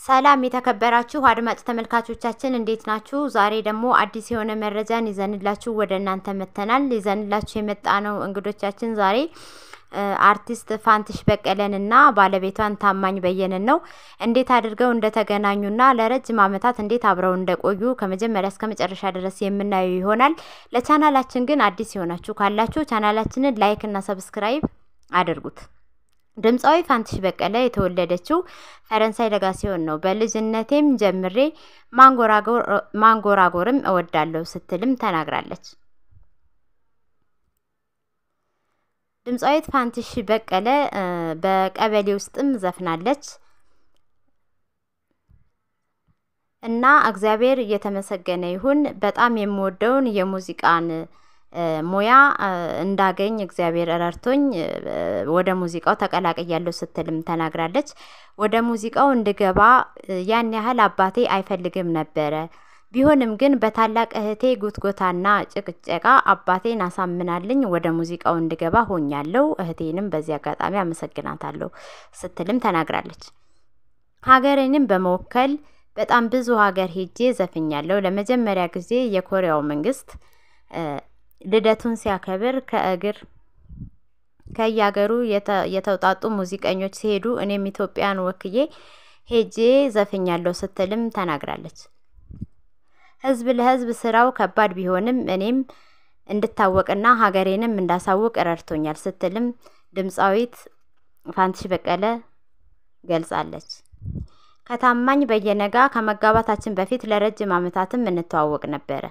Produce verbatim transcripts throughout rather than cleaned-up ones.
ሰላም የተከበራችሁ አድማጭ ተመልካቾቻችን እንዴት ናችሁ? ዛሬ ደግሞ አዲስ የሆነ መረጃን ይዘንላችሁ ወደ እናንተ መተናል። ይዘንላችሁ የመጣነው እንግዶቻችን ዛሬ አርቲስት ፋንትሽ በቀለንና ባለቤቷን ታማኝ በየነን ነው። እንዴት አድርገው እንደተገናኙና ለረጅም ዓመታት እንዴት አብረው እንደቆዩ ከመጀመሪያ እስከ መጨረሻ ድረስ የምናየው ይሆናል። ለቻናላችን ግን አዲስ የሆናችሁ ካላችሁ ቻናላችንን ላይክ እና ሰብስክራይብ አድርጉት። ድምጻዊ ፋንትሽ በቀለ የተወለደችው ፈረንሳይ ለጋሲዮን ነው። በልጅነቴም ጀምሬ ማንጎራጎር ማንጎራጎርም እወዳለሁ ስትልም ተናግራለች። ድምጻዊት ፋንትሽ በቀለ በቀበሌ ውስጥም ዘፍናለች እና እግዚአብሔር እየተመሰገነ ይሁን በጣም የምወደውን የሙዚቃን ሞያ እንዳገኝ እግዚአብሔር ረርቶኝ ወደ ሙዚቃው ተቀላቀያለሁ ስትልም ተናግራለች። ወደ ሙዚቃው እንድገባ ያን ያህል አባቴ አይፈልግም ነበር። ቢሆንም ግን በታላቅ እህቴ ጉትጎታና ጭቅጨቃ አባቴን አሳምናልኝ ወደ ሙዚቃው እንድገባ ሆኛለሁ። እህቴንም በዚህ አጋጣሚ አመሰግናታለሁ ስትልም ተናግራለች። ሀገሬንም በመወከል በጣም ብዙ ሀገር ሄጄ ዘፍኛለሁ። ለመጀመሪያ ጊዜ የኮሪያው መንግስት ልደቱን ሲያከብር ከእግር ከያገሩ የተውጣጡ ሙዚቀኞች ሲሄዱ እኔም ኢትዮጵያን ወክዬ ሄጄ ዘፍኛለሁ ስትልም ተናግራለች። ህዝብ ለህዝብ ስራው ከባድ ቢሆንም እኔም እንድታወቅና ሀገሬንም እንዳሳውቅ ረድቶኛል ስትልም ድምጻዊት ፋንትሽ በቀለ ገልጻለች። ከታማኝ በየነ ጋር ከመጋባታችን በፊት ለረጅም ዓመታትም እንተዋወቅ ነበር።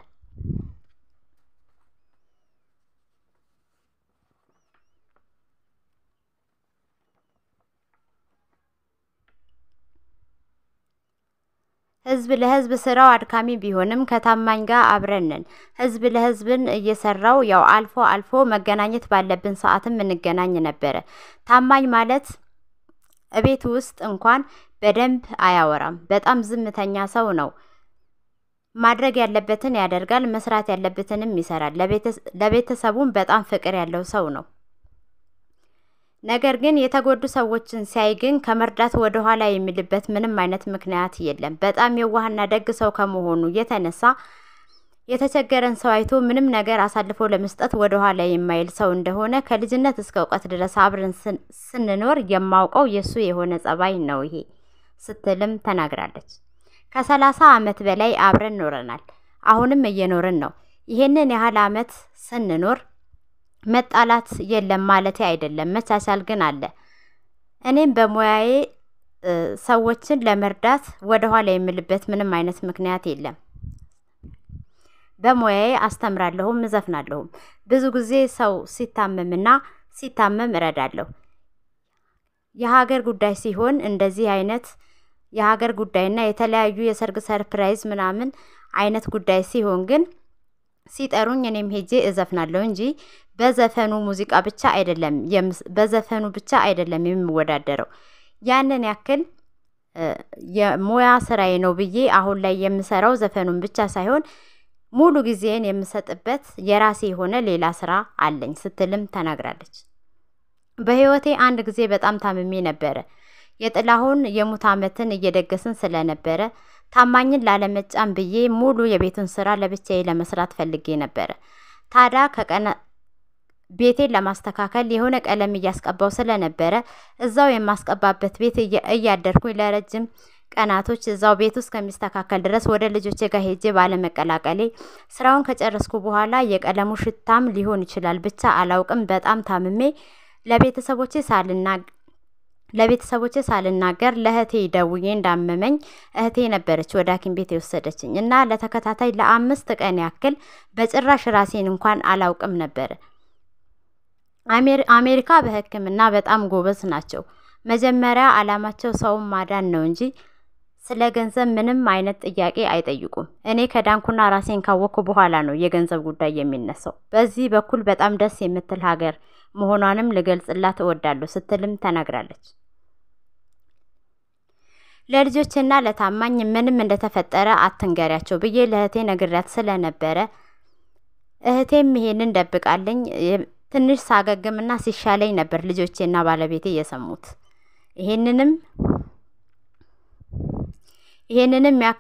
ህዝብ ለህዝብ ስራው አድካሚ ቢሆንም ከታማኝ ጋር አብረንን ህዝብ ለህዝብን እየሰራው ያው አልፎ አልፎ መገናኘት ባለብን ሰዓትም እንገናኝ ነበር። ታማኝ ማለት እቤት ውስጥ እንኳን በደንብ አያወራም። በጣም ዝምተኛ ሰው ነው። ማድረግ ያለበትን ያደርጋል፣ መስራት ያለበትንም ይሰራል። ለቤተሰቡም በጣም ፍቅር ያለው ሰው ነው። ነገር ግን የተጎዱ ሰዎችን ሲያይ ግን ከመርዳት ወደ ኋላ የሚልበት ምንም አይነት ምክንያት የለም። በጣም የዋህና ደግ ሰው ከመሆኑ የተነሳ የተቸገረን ሰው አይቶ ምንም ነገር አሳልፎ ለመስጠት ወደ ኋላ የማይል ሰው እንደሆነ ከልጅነት እስከ ዕውቀት ድረስ አብረን ስንኖር የማውቀው የሱ የሆነ ጸባይ ነው ይሄ ስትልም ተናግራለች። ከሰላሳ ዓመት በላይ አብረን ኖረናል። አሁንም እየኖርን ነው። ይሄንን ያህል ዓመት ስንኖር መጣላት የለም ማለት አይደለም፣ መቻቻል ግን አለ። እኔም በሙያዬ ሰዎችን ለመርዳት ወደ ኋላ የምልበት ምንም አይነት ምክንያት የለም። በሙያዬ አስተምራለሁም እዘፍናለሁም። ብዙ ጊዜ ሰው ሲታመምና ሲታመም እረዳለሁ። የሀገር ጉዳይ ሲሆን እንደዚህ አይነት የሀገር ጉዳይና የተለያዩ የሰርግ ሰርፕራይዝ ምናምን አይነት ጉዳይ ሲሆን ግን ሲጠሩኝ እኔም ሄጄ እዘፍናለሁ እንጂ በዘፈኑ ሙዚቃ ብቻ አይደለም በዘፈኑ ብቻ አይደለም የሚወዳደረው። ያንን ያክል የሙያ ስራዬ ነው ብዬ አሁን ላይ የምሰራው ዘፈኑን ብቻ ሳይሆን ሙሉ ጊዜን የምሰጥበት የራሴ የሆነ ሌላ ስራ አለኝ ስትልም ተናግራለች። በህይወቴ አንድ ጊዜ በጣም ታምሜ ነበር። የጥላሁን የሙት ዓመትን እየደገስን ስለነበረ ታማኝን ላለመጫን ብዬ ሙሉ የቤቱን ስራ ለብቻዬ ለመስራት ፈልጌ ነበር። ታዳ ከቀነ ቤቴን ለማስተካከል የሆነ ቀለም እያስቀባው ስለነበረ እዛው የማስቀባበት ቤት እያደርኩኝ ለረጅም ቀናቶች እዛው ቤት ውስጥ ከሚስተካከል ድረስ ወደ ልጆቼ ጋር ሄጄ ባለመቀላቀሌ ስራውን ከጨረስኩ በኋላ የቀለሙ ሽታም ሊሆን ይችላል ብቻ አላውቅም በጣም ታምሜ ለቤተሰቦቼ ሳልናገር ለቤተሰቦቼ ሳልናገር ለእህቴ ደውዬ እንዳመመኝ እህቴ ነበረች ወደ ሐኪም ቤት የወሰደችኝ እና ለተከታታይ ለአምስት ቀን ያክል በጭራሽ ራሴን እንኳን አላውቅም ነበር። አሜሪካ በህክምና በጣም ጎበዝ ናቸው። መጀመሪያ አላማቸው ሰውን ማዳን ነው እንጂ ስለ ገንዘብ ምንም አይነት ጥያቄ አይጠይቁም። እኔ ከዳንኩና ራሴን ካወቅኩ በኋላ ነው የገንዘብ ጉዳይ የሚነሳው። በዚህ በኩል በጣም ደስ የምትል ሀገር መሆኗንም ልገልጽላት እወዳለሁ ስትልም ተናግራለች። ለልጆችና ለታማኝ ምንም እንደተፈጠረ አትንገሪያቸው ብዬ ለእህቴ ነግሬያት ስለነበረ እህቴም ይሄንን ደብቃለኝ ትንሽ ሳገግምና ሲሻለኝ ነበር ልጆቼና ባለቤቴ የሰሙት። ይሄንንም ይሄንንም ያ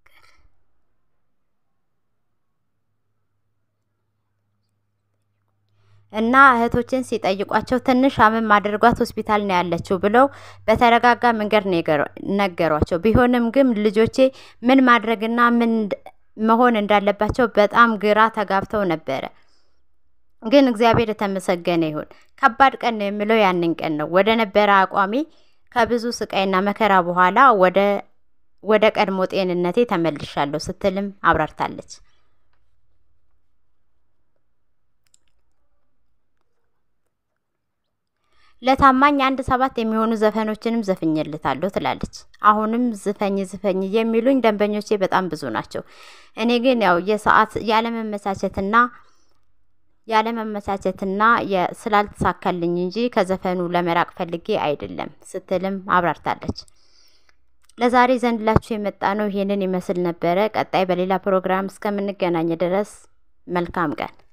እና እህቶችን ሲጠይቋቸው ትንሽ አመም አድርጓት ሆስፒታል ነው ያለችው ብለው በተረጋጋ መንገድ ነገሯቸው። ቢሆንም ግን ልጆቼ ምን ማድረግና ምን መሆን እንዳለባቸው በጣም ግራ ተጋብተው ነበር። ግን እግዚአብሔር የተመሰገነ ይሁን። ከባድ ቀን ነው የሚለው ያንን ቀን ነው። ወደ ነበረ አቋሚ ከብዙ ስቃይና መከራ በኋላ ወደ ወደ ቀድሞ ጤንነቴ ተመልሻለሁ ስትልም አብራርታለች። ለታማኝ አንድ ሰባት የሚሆኑ ዘፈኖችንም ዘፍኝልታለሁ ትላለች። አሁንም ዝፈኝ ዝፈኝ የሚሉኝ ደንበኞቼ በጣም ብዙ ናቸው። እኔ ግን ያው የሰዓት ያለመመቻቸትና ያለመመቻቸትና ስላልተሳካልኝ እንጂ ከዘፈኑ ለመራቅ ፈልጌ አይደለም ስትልም አብራርታለች። ለዛሬ ዘንድላችሁ የመጣነው ይሄንን ይመስል ነበር። ቀጣይ በሌላ ፕሮግራም እስከምንገናኝ ድረስ መልካም ቀን